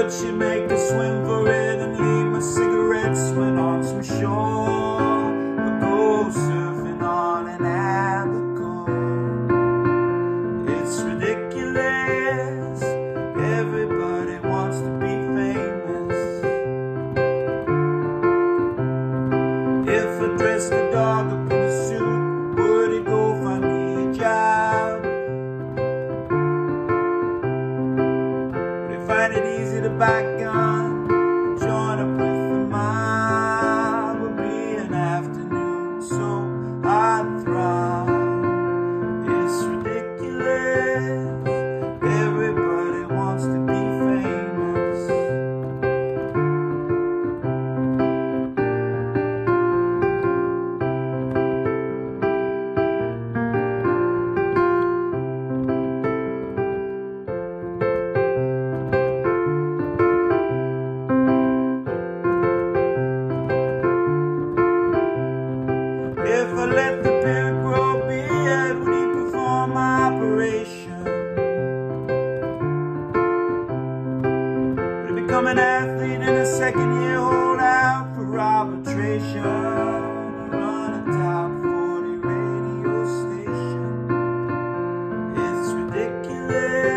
Would she make a swim for it and leave my cigarettes when on some shore? Or go surfing on an Abercon? It's ridiculous, everybody wants to be famous. If I dressed a dog up in a suit, would he go find me a job? Would he find it easy to buy a gun, join up with the mob? Would be an afternoon so I'd thrive. It's ridiculous, everybody wants to be famous. If I let the beard grow beard, would he perform my operation? Would he become an athlete in a second year, hold out for arbitration? Run a top 40 radio station. It's ridiculous.